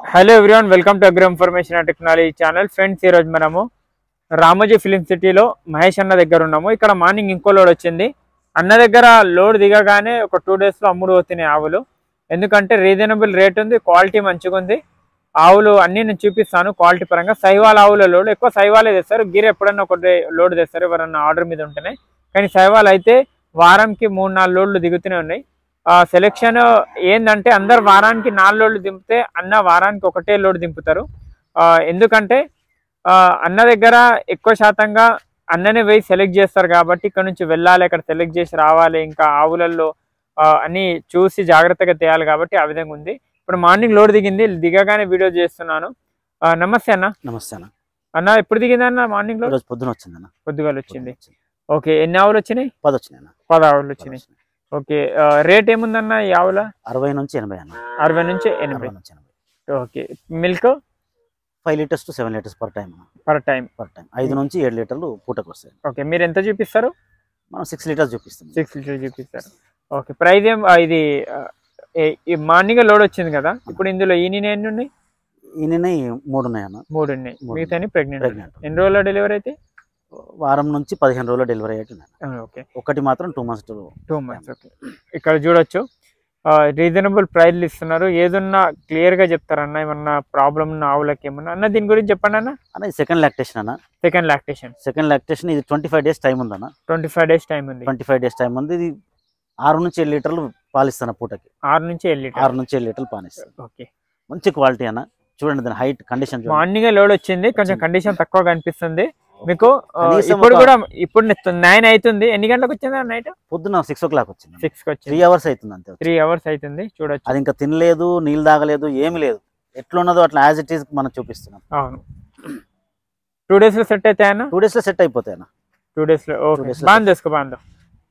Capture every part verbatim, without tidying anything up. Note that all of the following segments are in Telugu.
Hello everyone, welcome to agro information and technology channel. Friends, ఈ రోజు మనము రామోజీ ఫిలిం సిటీలో మహేష్ అన్న దగ్గర ఉన్నాము. ఇక్కడ మార్నింగ్ ఇంకో లోడ్ వచ్చింది. అన్న దగ్గర లోడ్ దిగగానే ఒక టూ డేస్లో అమ్ముడు పోతున్నాయి ఆవులు. ఎందుకంటే రీజనబుల్ రేట్ ఉంది, క్వాలిటీ మంచిగా ఉంది. ఆవులు అన్నీ నేను చూపిస్తాను క్వాలిటీ పరంగా. సైవాల ఆవుల లోడ్ ఎక్కువ సైవాలే తెస్తారు. గిర్ ఎప్పుడన్నా ఒక లోడ్ తెస్తారు ఎవరన్నా ఆర్డర్ మీద ఉంటేనే. కానీ సైవాల్ అయితే వారంకి మూడు నాలుగు లోడ్లు దిగుతూనే ఉన్నాయి. సెలెక్షన్ ఏంటంటే అందరు వారానికి నాలుగు లోడ్లు దింపితే అన్న వారానికి ఒకటే లోడ్ దింపుతారు. ఎందుకంటే అన్న దగ్గర ఎక్కువ శాతంగా అన్ననే పోయి సెలెక్ట్ చేస్తారు కాబట్టి ఇక్కడ నుంచి వెళ్ళాలి, అక్కడ సెలెక్ట్ చేసి రావాలి, ఇంకా ఆవులలో అన్ని చూసి జాగ్రత్తగా తేయాలి కాబట్టి ఆ విధంగా ఉంది. ఇప్పుడు మార్నింగ్ లోడ్ దిగింది, దిగగానే వీడియో చేస్తున్నాను. నమస్తే అన్న. నమస్తే అన్న. అన్న ఎప్పుడు దిగింది అన్న? మార్నింగ్ లో పొద్దున వచ్చింది అన్న. పొద్దుగాలు వచ్చింది. ఓకే, ఎన్ని ఆవులు వచ్చినాయి? పది వచ్చినాయి అన్న. పది ఆవులు వచ్చినాయి. ఓకే, రేట్ ఏముందన్న ఈ ఆవుల? అరవై నుంచి ఎనభై అన్న. అరవై నుంచి ఎనభై. Okay, milk five litres to seven litres per time. Per time per time ఐదు నుంచి ఏడు లీటర్లు పూటకు వస్తాయి. ఓకే, మీరు ఎంత చూపిస్తారు? మనం సిక్స్ లీటర్స్ చూపిస్తాం. సిక్స్ లీటర్స్ చూపిస్తారు. ఓకే, ప్రైస్ ఏం? ఇది మార్నింగ్ లోడ్ వచ్చింది కదా, ఇప్పుడు ఇందులో ఈయన ఎన్ని ఉన్నాయి? ఈయన మూడు ఉన్నాయి అన్న. మూడు ఉన్నాయి. మిగతా ప్రెగ్నెంట్. ఎన్ని రోజుల్లో డెలివరీ అయితే? వారం నుంచి పదిహేను రోజుల్లో డెలివరీ అయ్యేట్టున్నాయి. ఓకే, ఒకటి మాత్రం two months two months okay, ఇక్కడ చూడొచ్చు రీజనబుల్ ప్రైస్లు ఇస్తున్నారు. ఏదన్నా క్లియర్ గా చెప్తారన్న, ఏమన్నా ప్రాబ్లం ఉన్న ఆవులకి ఏమన్నా అన్న దీని గురించి చెప్పండి అన్న. అన్న సెకండ్ లాక్టేషన్ అన్న. సెకండ్ లాక్టేషన్ సెకండ్ లాక్టేషన్ ఇది ట్వంటీ ఫైవ్ డేస్ టైం ఉంది అన్న. ట్వంటీ ఫైవ్ డేస్ టైం ఉంది. ట్వంటీ ఫైవ్ డేస్ టైం ఉంది. ఇది ఆరు నుంచి ఏడు లీటర్లు పాలిస్తాను పూటకి. ఆరు నుంచి ఏడు లీటర్ ఆరు నుంచి ఏడు లీటర్లు పాలిస్తాను. ఓకే, మంచి క్వాలిటీ అన్న. చూడండి దాని హైట్ కండిషన్. మార్నింగ్ లోడ్ వచ్చింది, కొంచెం కండిషన్ తక్కువ కనిపిస్తుంది మీకు. ఇప్పుడు కూడా ఇప్పుడు నైన్ అవుతుంది. ఎన్ని గంటలకు వచ్చింది నైట్? పొద్దున సిక్స్ ఓ క్లాక్ వచ్చింది. సిక్స్ కి వచ్చి త్రీ అవర్స్ అవుతుంది అంతే. త్రీ అవర్స్ అవుతుంది చూడొచ్చు. అది ఇంకా తినలేదు, నీళ్ళు తాగలేదు, ఏమి లేదు. ఎట్లున్నదో అట్లా యాజ్ ఇట్ ఈస్ మనం చూపిస్తున్నాం. అవును, టూ డేస్ లో సెట్ అవుతాయన్న. టూ డేస్ లో సెట్ అయిపోతాయి అన్న. టూ డేస్ లో ఓకే, బాగా చేసుకో బాగా.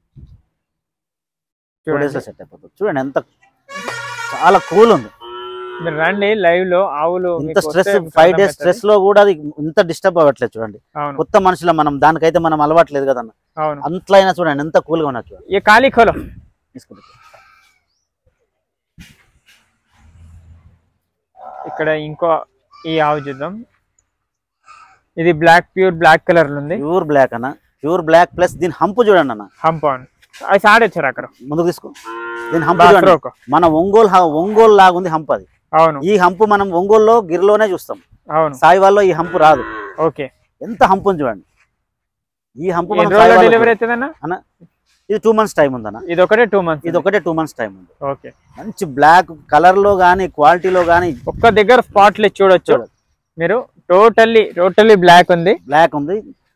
టూ డేస్ లో సెట్ అయిపోతుంది. చూడండి ఎంత చాలా కూల్ ఉంది. మీరు రండి లైవ్ లో. ఆవులు ఇంత స్ట్రెస్ ఫైవ్ డేస్ స్ట్రెస్ లో కూడా అది ఇంత డిస్టర్బ్ అవ్వట్లేదు. చూడండి కొత్త మనుషుల మనం దానికైతే మనం అలవాట్లేదు కదన్న. అంతలో అయినా చూడండి ఎంత కూల్ గా ఉన్నట్టు. ఈ ఖాళీ ఖోలో ఇక్కడ ఇంకో ఈ ఆవు చూద్దాం. ఇది బ్లాక్, ప్యూర్ బ్లాక్ కలర్ ఉంది. ప్యూర్ బ్లాక్ అన్న. ప్యూర్ బ్లాక్ ప్లస్ దీని హంపు చూడండి అన్న. హంప్ అది సాడొచ్చారు అక్కడ ముందుకు తీసుకో. దీని హంప్ మన ఒంగోలు ఒంగోలు లాగుంది హంప్ అది. అవును, ఈ హంపు మనం ఒంగోలులో గిరిలోనే చూస్తాం. అవును, సాయివాల్లో ఈ హంపు రాదు. ఓకే, ఎంత హంపు చూడండి. ఈ హంపు డెలివరీ అవుతుందన్న. అన్న ఇది టూ మంత్స్ టైం ఉందన్న. ఇది ఒకటే టూ మంత్స్ ఇది ఒకటే టూ మంత్స్ టైం ఉంది. ఓకే, మంచి బ్లాక్ కలర్ లో గానీ క్వాలిటీలో గానీ ఒక్క దగ్గర స్పాట్లు చూడొచ్చు మీరు. టోటల్లీ టోటల్లీ బ్లాక్ ఉంది. బ్లాక్ ఉంది.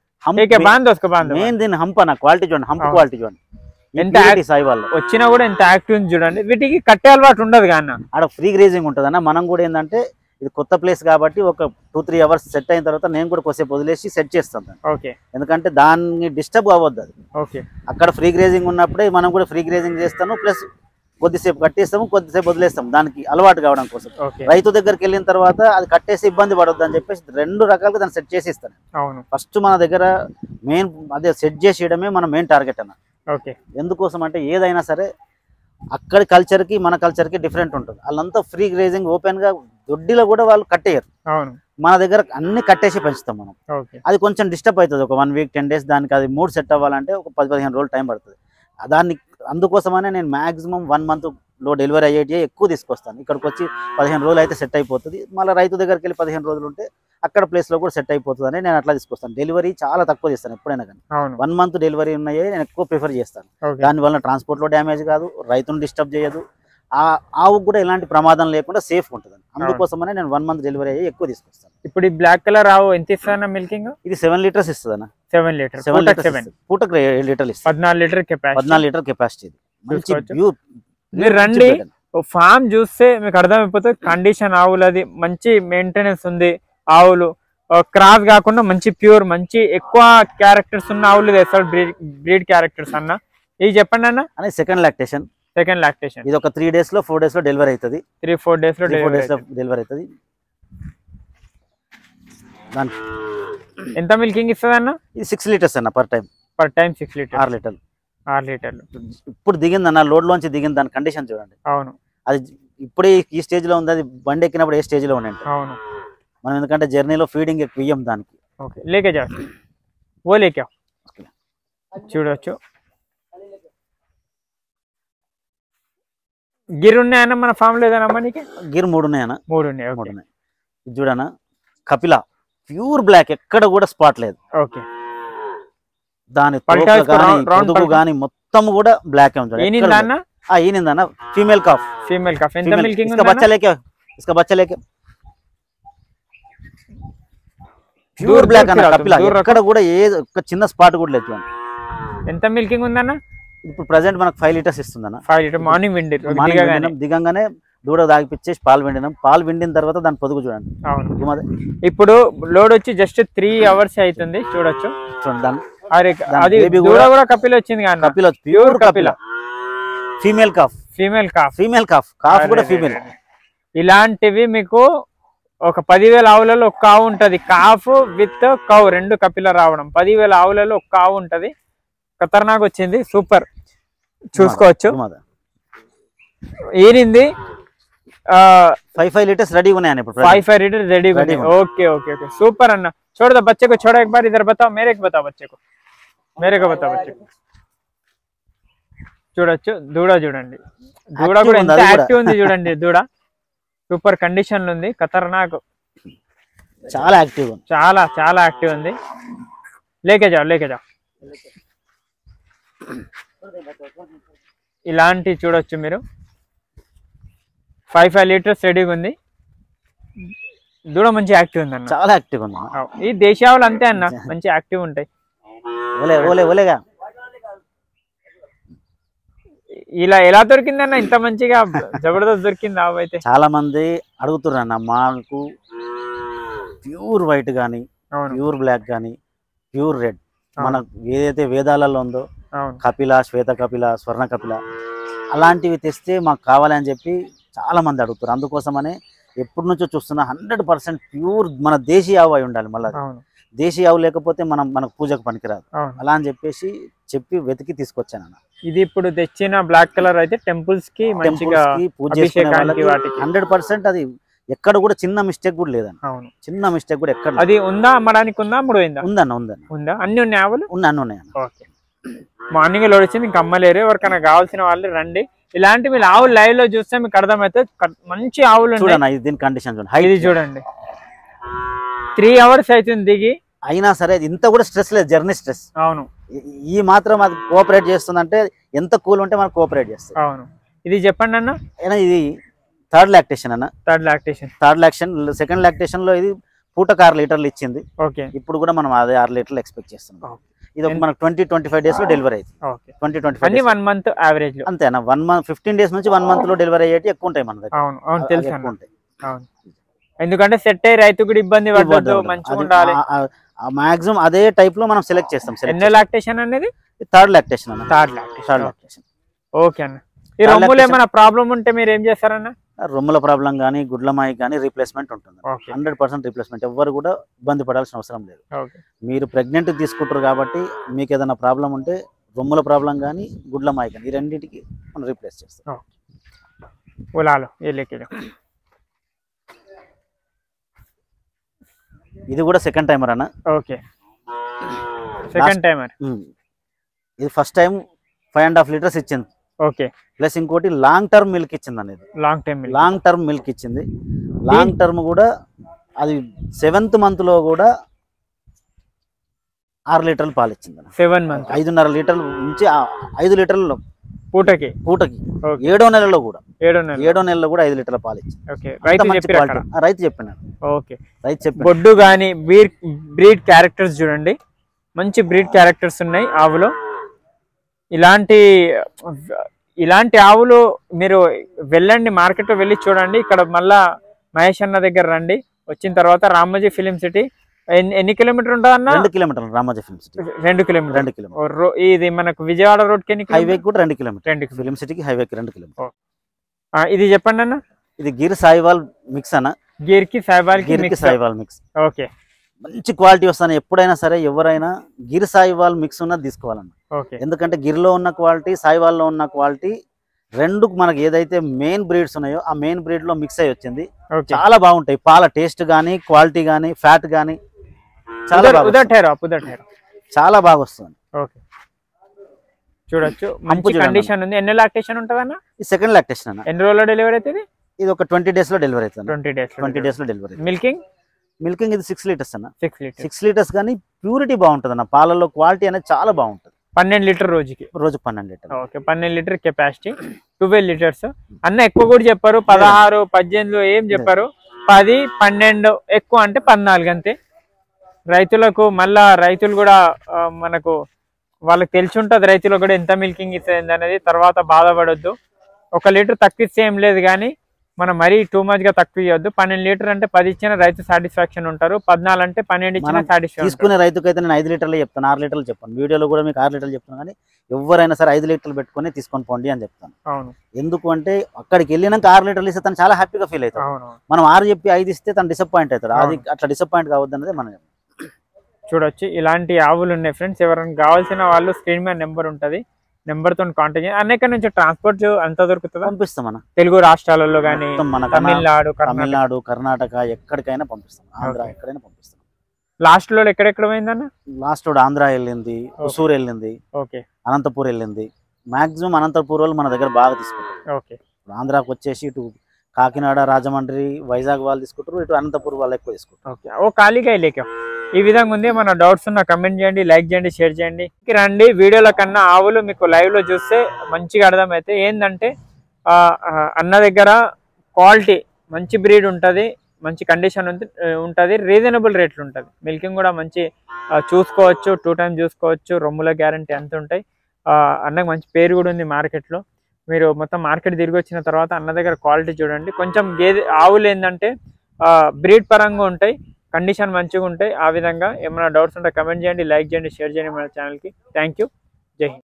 మెయిన్ దీని హంప్ అన్న. క్వాలిటీ చూడండి, హంప్ క్వాలిటీ చూడండి. ఎంత సాయివాళ్ళు వచ్చినా కూడా ఎంత యాక్టివ్ ఉంది చూడండి. వీటికి కట్టే అలవాటు ఉండదు కానీ ఆడ ఫ్రీ గ్రేజింగ్ ఉంటుంది అన్న. మనం కూడా ఏంటంటే ఇది కొత్త ప్లేస్ కాబట్టి ఒక టూ త్రీ అవర్స్ సెట్ అయిన తర్వాత నేను కూడా కొద్దిసేపు వదిలేసి సెట్ చేస్తాను. ఓకే, ఎందుకంటే దాన్ని డిస్టర్బ్ అవ్వద్దు అది. ఓకే, అక్కడ ఫ్రీ గ్రేజింగ్ ఉన్నప్పుడే మనం కూడా ఫ్రీ గ్రేజింగ్ చేస్తాను. ప్లస్ కొద్దిసేపు కట్టేస్తాము, కొద్దిసేపు వదిలేస్తాము దానికి అలవాటు కావడం కోసం. రైతు దగ్గరికి వెళ్ళిన తర్వాత అది కట్టేసి ఇబ్బంది పడొద్దు అని చెప్పేసి రెండు రకాలుగా దాన్ని సెట్ చేసి ఇస్తాను. అవును, ఫస్ట్ మన దగ్గర మెయిన్ అదే సెట్ చేసేయడమే మన మెయిన్ టార్గెట్ అన్న. ఓకే, ఎందుకోసం అంటే ఏదైనా సరే అక్కడి కల్చర్కి మన కల్చర్కి డిఫరెంట్ ఉంటుంది. వాళ్ళంతా ఫ్రీ గ్రేజింగ్ ఓపెన్గా దొడ్డిలో కూడా వాళ్ళు కట్టేయరు. అవును, మన దగ్గర అన్ని కట్టేసి పెంచుతాం మనం. అది కొంచెం డిస్టర్బ్ అవుతుంది. ఒక వన్ వీక్ టెన్ డేస్ దానికి అది మూడు సెట్ అవ్వాలంటే ఒక పది పదిహేను రోజులు టైం పడుతుంది. దాన్ని అందుకోసమనే నేను మాక్సిమం వన్ మంత్ లో డెలివరీ అయ్యేటి ఎక్కువ తీసుకొస్తాను. ఇక్కడికి వచ్చి పదిహేను రోజులు అయితే సెట్ అయిపోతుంది. మళ్ళీ రైతు దగ్గరికి వెళ్ళి పదిహేను రోజులు ఉంటే అక్కడ ప్లేస్ లో కూడా సెట్ అయిపోతుంది అని నేను అట్లా తీసుకొస్తాను. డెలివరీ చాలా తక్కువ చేస్తాను ఎప్పుడైనా కానీ. వన్ మంత్ డెలివరీ ఉన్నాయే నేను ఎక్కువ ప్రిఫర్ చేస్తాను. దానివల్ల ట్రాన్స్పోర్ట్ లో డ్యామేజ్ కాదు, రైతును డిస్టర్బ్ చేయదు, ఆ ఆవుకు కూడా ఎలాంటి ప్రమాదం లేకుండా సేఫ్ ఉంటుంది. అందుకోసమనే నేను వన్ మంత్ డెలివరీ అయ్యి ఎక్కువ తీసుకొస్తాను. ఇప్పుడు ఈ బ్లాక్ కలర్ ఆవు ఎంత ఇస్తాను మిల్కింగ్? ఇది సెవెన్ లీటర్స్ ఇస్తుంది అన్న. సెవెన్ లీటర్ సెవెన్ లీటర్ పూటకు ఏడు లీటర్లు ఇస్తుంది. పద్నాలుగు లీటర్ కెపాసిటీ. పద్నాలుగు లీటర్ కెపాసిటీ. మీరు రండి ఫామ్ చూస్తే మీకు అర్థమైపోతుంది. కండిషన్ ఆవులది మంచి మెయింటెనెన్స్ ఉంది. ఆవులు క్రాస్ కాకుండా మంచి ప్యూర్, మంచి ఎక్కువ క్యారెక్టర్స్ ఉన్న ఆవులు తెస్తాడు. బ్రీడ్ బ్రీడ్ క్యారెక్టర్స్ అన్న. ఇది చెప్పండి అన్న. అనే సెకండ్ లాక్టేషన్. Second lactation. ఇది ఒక త్రీ డేస్ లో ఫోర్ డేస్ లో డెలివరీ అవుతుంది. త్రీ ఫోర్ డేస్ లో డెలివరీ అవుతుంది. ఎంత మిల్కింగ్ ఇస్తుంది అన్న? ఇది సిక్స్ లీటర్స్ అన్న per time. Per time six litre. ఆరు లీటర్లు. ఆరు లీటర్లు ఇప్పుడు దిగిందన్న. లోడ్ లోంచి దిగింది. దాని కండిషన్ చూడండి. అవును, అది ఇప్పుడే ఈ స్టేజ్ లో ఉంది, అది బండి ఎక్కినప్పుడు ఏ స్టేజ్ లో ఉన్నాయి అవును మనం, ఎందుకంటే జర్నీలో ఫీడింగ్ ఎక్కువ ఇయ్యం దానికి. ఓకే లేకే జా ఓ లేకే చూడొచ్చు. గిర్ ఉన్నాయన్న మన ఫామ్ లో ఏదైనా మనకి? గిర్ మూడు ఉన్నాయన్న, మూడు ఉన్నాయి. మూడు ఉన్నాయి. ఇది చూడనా కపిల ప్యూర్ బ్లాక్, ఎక్కడ కూడా స్పాట్ లేదు. ఓకే దాని పొదుగు గాని మొత్తం కూడా బ్లాక్ ఏ ఉంటుంది. ఈనిందన్న ఫీమేల్ కాఫ్, ఫీమేల్ కాఫ్. ఎంత మిల్కింగ్ इसका बच्चा लेके इसका बच्चा लेके ప్యూర్ బ్లాక్ అన్న కపిల, ఎక్కడ కూడా ఏ ఒక చిన్న స్పాట్ కూడా లేదు. ఎంత మిల్కింగ్ ఉందన్న? ఇప్పుడు ప్రెసెంట్ మనకు ఫైవ్ లీటర్స్ ఇస్తుందన్న. ఫైవ్ లీటర్ మార్నింగ్ విండి దిగంగానే దూడ దాగిపిచ్చేసి పాలు విండినాం. పాలు విండిన తర్వాత దాని పొదుగు చూడండి. అవును ఇప్పుడు లోడ్ వచ్చి జస్ట్ త్రీ అవర్స్ అవుతుంది చూడొచ్చు. అది దూడ కూడా కపిల వచ్చింది కానీ Kapila pure Kapila, female calf, female calf, female calf, calf కూడా ఫీమేల్. ఇలాంటివి మీకు ఒక పదివేల ఆవులలో ఒక ఆవు ఉంటది. కాఫ్ విత్ కౌ రెండు కపిల రావడం, పదివేల ఆవులలో ఒక ఆవు ఉంటది. ఖతర్నాక్ వచ్చింది, సూపర్. చూసుకోవచ్చు ఏరింది. ఫైవ్ ఫైవ్ లీటర్స్ రెడీ ఉన్నాయని ఇప్పుడు फाइव फाइव लीटर रेडी बने. ओके ओके ओके सुपर अन्ना. छोड़ दो बच्चे को, छोड़ो एक बार इधर बताओ, मेरे को बताओ बच्चे को, मेरे को बताओ बच्चे को. చూడొచ్చు దూడ చూడండి, దూడ కూడా ఎంత యాక్టివ్ ఉంది చూడండి. దూడ సూపర్ కండిషన్ లో ఉంది, ఖతర్నాక్, చాలా యాక్టివ్, చాలా చాలా యాక్టివ్ ఉంది. లేకే జాओ లేకే జాओ. ఇలాంటి చూడొచ్చు మీరు. ఫైవ్ ఫైవ్ లీటర్స్ రెడీగా ఉంది. దూడ మంచి యాక్టివ్ ఉంది అన్న, చాలా యాక్టివ్ ఉంది. ఈ దేశావులు అంతే అన్న, మంచి యాక్టివ్ ఉంటాయి. ఓలే ఓలే ఓలేగా ఇలా ఎలా దొరికింది అన్న ఇంత మంచిగా జబర్దస్త్ దొరికింది ఆవు అయితే? చాలా మంది అడుగుతున్నారు అన్న, మాకు ప్యూర్ వైట్ కానీ ప్యూర్ బ్లాక్ కానీ ప్యూర్ రెడ్ మన ఏదైతే వేదాలలో ఉందో కపిల, శ్వేత కపిల, స్వర్ణ కపిల అలాంటివి తెస్తే మాకు కావాలని చెప్పి చాలా మంది అడుగుతారు. అందుకోసమనే ఎప్పటి నుంచో చూస్తున్నా హండ్రెడ్ పర్సెంట్ ప్యూర్ మన దేశీ ఆవు అయి ఉండాలి. మళ్ళీ దేశీ ఆవు లేకపోతే మనం మనకు పూజకు పనికిరాదు. అలా అని చెప్పేసి చెప్పి వెతికి తీసుకొచ్చాను అన్న. ఇది ఇప్పుడు తెచ్చిన బ్లాక్ కలర్ అయితే టెంపుల్స్ కి పూజ హండ్రెడ్ పర్సెంట్ అది ఎక్కడ కూడా చిన్న మిస్టేక్ కూడా లేదన్న. చిన్న మిస్టేక్ కూడా ఎక్కడ. అది ఉందా అమ్మడానికి? ఉందా అమ్ముడైందా? ఉందన్న ఉందన్న ఉందా? అన్ని ఉన్నాయి ఆవులు? ఉన్న అన్ని ఉన్నాయి. ఓకే మార్నింగ్ లోడ్ వచ్చింది, ఇంకా అమ్మలేరు. ఎవరికైనా కావాల్సిన వాళ్ళు రండి. ఇలాంటి మీరు ఆవులు లైవ్ లో చూస్తే మీకు అర్థమైతే మంచి ఆవులు చూడండి. దీని కండిషన్ ఇది చూడండి, త్రీ అవర్స్ అవుతుంది దిగి, అయినా సరే ఇంత కూడా స్ట్రెస్ లేదు, జర్నీ స్ట్రెస్. అవును ఈ మాత్రం అది కోఆపరేట్ చేస్తుందంటే ఎంత కూల్ ఉంటే మనకు కోఆపరేట్ చేస్తుంది. అవును ఇది చెప్పండి అన్న. ఇది థర్డ్ లాక్టేషన్ అన్న, third lactation third lactation second lactation లో ఇది పూటకు ఆరు లీటర్లు ఇచ్చింది. ఓకే ఇప్పుడు కూడా మనం అదే ఆరు లీటర్లు ఎక్స్పెక్ట్ చేస్తున్నాం. ఇది మనకు ట్వంటీ ట్వంటీ ఫైవ్ డేస్ లో డెలివరీ అవుతుంది. Twenty twenty five one month average లో అంతేనా? వన్ మంత్ ఫిఫ్టీన్ డేస్ నుంచి వన్ మంత్ లో డెలివరీ అయ్యేటి ఎక్కువ ఉంటాయి మన దగ్గర. అవును అవును తెలుసు ఉంటాయి. అవును ఎందుకంటే సెట్ అయ్యి రైతు కూడా ఇబ్బంది పడదు, మంచిగా ఉండాలి. మాక్సిమం అదే టైప్ లో మనం సెలెక్ట్ చేస్తాం. ఎన్నో లాక్టేషన్ అనేది? థర్డ్ లాక్టేషన్ అన్న. Third lactation. ఓకే అన్న. ఈ రొమ్ములు ఏమైనా ప్రాబ్లం ఉంటే మీరు ఏం చేస్తారన్న? రొమ్ముల ప్రాబ్లం కానీ గుడ్ల మాయి కానీ రీప్లేస్మెంట్ ఉంటుంది. Hundred percent replacement. ఎవరు కూడా ఇబ్బంది పడాల్సిన అవసరం లేదు. మీరు ప్రెగ్నెంట్ తీసుకుంటారు కాబట్టి మీకు ఏదైనా ప్రాబ్లం ఉంటే రొమ్ముల ప్రాబ్లం కానీ గుడ్ల మాయి కానీ ఈ రెండింటికి మనం రీప్లేస్ చేస్తాం. ఇది కూడా సెకండ్ టైమర్ అన్న. Okay second timer. ఇది first time five and half litres ఇచ్చింది. ఓకే ప్లస్ ఇంకోటి లాంగ్ టర్మ్ మిల్క్ ఇచ్చింది అనేది. Long term long term milk ఇచ్చింది. లాంగ్ టర్మ్ కూడా అది సెవెంత్ మంత్ లో కూడా ఆరు లీటర్లు పాలు ఇచ్చింది. సెవెన్ మంత్ ఐదున్నర లీటర్లు నుంచి ఐదు లీటర్లు పూటకి పూటకి ఏడో నెలలో కూడా ఏడో నెల ఏడో నెలలో కూడా ఐదు లీటర్ల పాలు ఇచ్చింది. రైతు చెప్పినాడు. ఓకే రైతు చెప్పి బొడ్డు కానీ బ్రీడ్ బ్రీడ్ క్యారెక్టర్స్ చూడండి, మంచి బ్రీడ్ క్యారెక్టర్స్ ఉన్నాయి ఆవులో. ఇలాంటి ఇలాంటి ఆవులు మీరు వెళ్ళండి, మార్కెట్ వెళ్ళి చూడండి. ఇక్కడ మళ్ళా మహేష్ అన్న దగ్గర రండి. వచ్చిన తర్వాత రామోజీ ఫిలిం సిటీ ఎన్ని కిలోమీటర్ ఉంటుంది అన్న? రెండు కిలోమీటర్లు రామోజీ ఫిలిం సిటీ. రెండు కిలోమీటర్ రెండు కిలోమీటర్ ఇది మనకు విజయవాడ రోడ్ కి హైవే కూడా రెండు కిలోమీటర్. రెండు ఫిలిం సిటీకి హైవేకి రెండు కిలోమీటర్. ఇది చెప్పండి అన్న. ఇది గిర్ సాయివాల్ మిక్స్ అన్న. గిర్ కి సాయివాల్ గిర్ కి సాయివాల్ మిక్స్. ఓకే మంచి క్వాలిటీ వస్తాను. ఎప్పుడైనా సరే ఎవరైనా గిర్ సాయివాల్ మిక్స్ ఉన్నది తీసుకోవాలన్న. ఎందుకంటే గిర్ లో ఉన్న క్వాలిటీ సాయివాల్ లో ఉన్న క్వాలిటీ రెండు మనకి ఏదైతే మెయిన్ బ్రీడ్స్ ఉన్నాయో ఆ మెయిన్ బ్రీడ్ లో మిక్స్ అయ్యి వచ్చింది. ఓకే చాలా బాగుంటాయి పాల టేస్ట్ గానీ క్వాలిటీ గానీ ఫ్యాట్ గానీ చాలా ఉదర్ బాగా ఉదర్ టైర్ ఉదర్ టైర్ చాలా బాగా వస్తుంది. ఓకే చూడొచ్చు అంపు మంచి చూడండి కండిషన్ ఉంది. ఎన్ని లాక్టేషన్ ఉంటదన్న? ఈ సెకండ్ లాక్టేషన్ అన్న. ఎన్ని రోజుల్లో డెలివరీ అవుతుంది? ఇది ఒక ట్వంటీ డేస్ లో డెలివరీ అవుతుంది. ట్వంటీ డేస్ ట్వంటీ డేస్ లో డెలివరీ. మిల్కింగ్ మిల్కింగ్ ఇది సిక్స్ లీటర్స్ అన్న. సిక్స్ లీటర్ సిక్స్ లీటర్స్ కానీ ప్యూరిటీ బాగుంటుంది అన్న. పాలలో క్వాలిటీ అనేది చాలా బాగుంటుంది. పన్నెండు లీటర్ రోజుకి. రోజు పన్నెండు లీటర్. ఓకే పన్నెండు లీటర్ కెపాసిటీ, ట్వెల్వ్ లీటర్స్. అన్న ఎక్కువ కూడా చెప్పారు, పదహారు పద్దెనిమిది ఏం చెప్పారు, పది పన్నెండు ఎక్కువ అంటే పద్నాలుగు అంతే. రైతులకు మళ్ళా రైతులు కూడా మనకు వాళ్ళకి తెలిసి ఉంటుంది రైతులకు కూడా ఎంత మిల్కింగ్ ఇస్తుంది అనేది. తర్వాత బాధపడొద్దు. ఒక లీటర్ తక్కువ ఇస్తే ఏం లేదు కానీ మనం మరీ టూ మచ్ గా తక్కువ ఇవ్వద్దు. పన్నెండు లీటర్ అంటే పది ఇచ్చిన రైతు సాటిస్ఫాక్షన్ ఉంటారు, పద్నాలుగు అంటే పన్నెండు ఇచ్చిన సాటిస్ఫాక్షన్. తీసుకునే రైతుకి అయితే నేను ఐదు లీటర్లు చెప్తాను, ఆరు లీటర్లు చెప్పాను. వీడియోలో కూడా మీకు ఆరు లీటర్లు చెప్తాను కానీ ఎవరైనా సరే ఐదు లీటర్లు పెట్టుకొని తీసుకొని పోండి అని చెప్తాను. అవును. ఎందుకు అంటే అక్కడికి వెళ్ళినాక ఆరు లీటర్లు ఇస్తే తను చాలా హ్యాపీగా ఫీల్ అవుతాడు. మనం ఆరు చెప్పి ఐదు ఇస్తే తను డిసప్పాయింట్ అవుతాడు. అది అట్లా డిసప్పాయింట్ కావద్దు అనేది మనం చూడొచ్చు. ఇలాంటి ఆవులు ఉన్నాయి ఫ్రెండ్స్. ఎవరైనా కావాల్సిన వాళ్ళు స్క్రీన్ మీద నెంబర్ ఉంటుంది, నెంబర్ తో కాంటాక్ట్ చేయండి. అనేక నుంచి ట్రాన్స్పోర్ట్ అంత దొరుకుతుంది, పంపిస్తాం మన తెలుగు తెలుగు రాష్ట్రాలలో కానీ మన తమిళనాడు తమిళనాడు కర్ణాటక ఎక్కడికైనా పంపిస్తాం, ఆంధ్ర ఎక్కడైనా పంపిస్తాం. లాస్ట్ లో ఎక్కడెక్కడ పోయిందన్న? లాస్ట్ రోడ్ ఆంధ్ర వెళ్ళింది, హుసూర్ వెళ్ళింది, ఓకే అనంతపూర్ వెళ్ళింది. మాక్సిమం అనంతపూర్ వాళ్ళు మన దగ్గర బాగా తీసుకుంటారు. ఓకే ఆంధ్రాకి వచ్చేసి ఇటు కాకినాడ రాజమండ్రి వైజాగ్ వాళ్ళు తీసుకుంటారు, ఇటు అనంతపూర్ వాళ్ళు ఎక్కువ తీసుకుంటారు. ఓకే ఓ ఖాళీగా లేక ఈ విధంగా ఉంది. మన డౌట్స్ ఉన్న కమెంట్ చేయండి, లైక్ చేయండి, షేర్ చేయండి. రండి వీడియోల కన్నా ఆవులు మీకు లైవ్ లో చూస్తే మంచిగా అర్థమైతే ఏంటంటే అన్న దగ్గర క్వాలిటీ మంచి బ్రీడ్ ఉంటుంది, మంచి కండిషన్ ఉంటుంది, రీజనబుల్ రేట్లు ఉంటుంది. మిల్కింగ్ కూడా మంచి చూసుకోవచ్చు, టూ టైమ్స్ చూసుకోవచ్చు, రొమ్ముల గ్యారంటీ అంత ఉంటాయి. అన్నకు మంచి పేరు కూడా ఉంది మార్కెట్లో. మీరు మొత్తం మార్కెట్ తిరిగి వచ్చిన తర్వాత అన్న దగ్గర క్వాలిటీ చూడండి. కొంచెం గేదె ఆవులు ఏంటంటే బ్రీడ్ పరంగా ఉంటాయి, కండిషన్ మంచిగా ఉంటాయి. ఆ విధంగా ఏమైనా డౌట్స్ ఉంటే కమెంట్ చేయండి, లైక్ చేయండి, షేర్ చేయండి మన ఛానల్కి. Thank you. జై హింద్.